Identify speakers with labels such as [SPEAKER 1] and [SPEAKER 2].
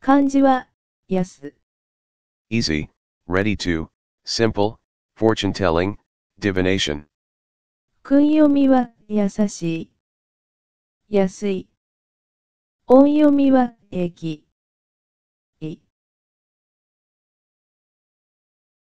[SPEAKER 1] 漢字は、安。
[SPEAKER 2] easy, ready to, simple, fortune telling, divination.
[SPEAKER 1] 訓読みは、優しい。安い。音読みは、駅。